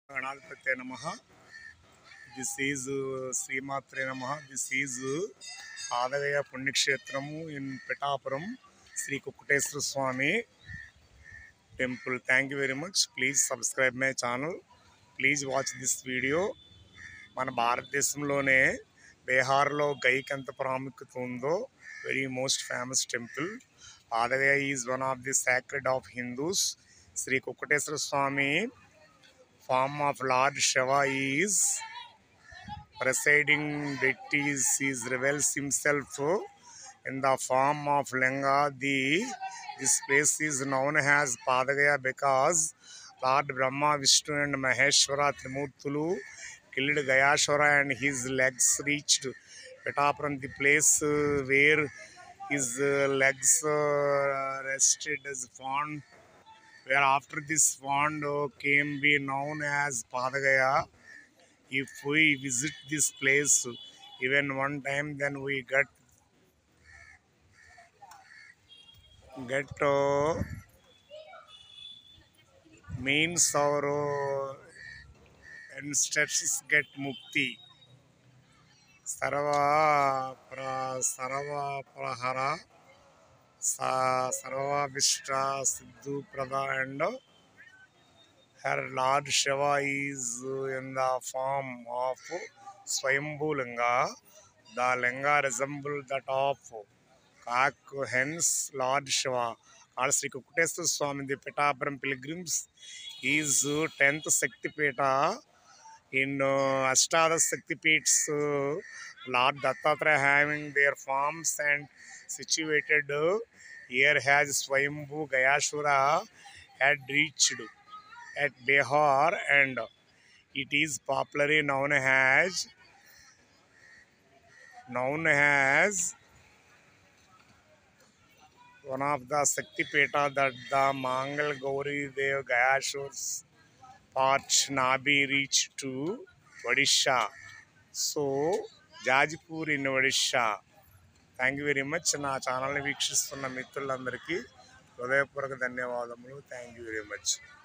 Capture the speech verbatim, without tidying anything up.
Ganadpate Namaha. This is uh, Sri Matre Namaha. This is uh, Adavaya Pundikshetramu in Petapuram, Sri Kukuteswara Swami Temple. Thank you very much. Please subscribe my channel. Please watch this video. మన భారతదేశంలోనే బీహార్లో గైకి ఎంత ప్రాముఖ్యత ఉందో very most famous temple ఆదవయ is one of the sacred of Hindus. Shri Kukkuteswara Swamy form of lord Shiva is presiding deities is reveals himself in the form of linga. The this place is known as Padagaya because Lord Brahma, Vishnu and Maheshwara Trimurtulu killed Gayashwara and his legs reached Petapuram, the place uh, where his uh, legs uh, rested as fond, where after this fond uh, came be known as Padagaya. If we visit this place even one time, then we get get uh, means our uh, ancestors get mukti. Sarva pra sarva prahara sa sarva vishta siddhu prada, and her Lord Shiva is in the form of Swayambhu Linga. The Linga resembles that of Kak, hence Lord Shiva. All Sri Kukuteswara Swami, the Petapuram pilgrims, is tenth Shakti Peta. In uh, Ashtadha Shakti Peeths, uh, Lord Dattatreya having their forms and situated uh, here has Swayambhu Gayashwara had reached at Bihar, and it is popularly known as known as one of the Shakti Peta that the Mangal Gauri Dev Gayashwar's part Nabi reached to Odisha. So, Jajpur in Odisha. Thank you very much. నా ఛానల్ని వీక్షిస్తున్న మిత్రులందరికీ హృదయపూర్వక ధన్యవాదములు. Thank you very much.